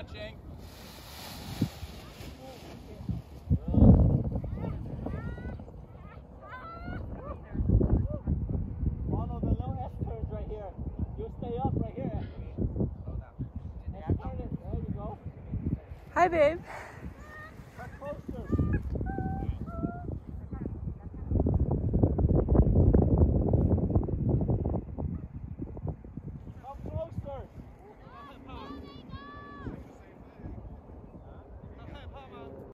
Watching. Follow the low S turns right here. You stay up right here. Hi, babe.